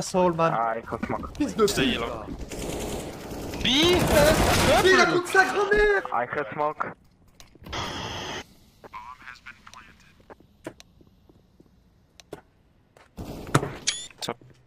Soul, man. Ah, il faut smoke. Fils de Stay pute. yellow. B. Mais il raconte sa grand-mère. I cut smoke. Top.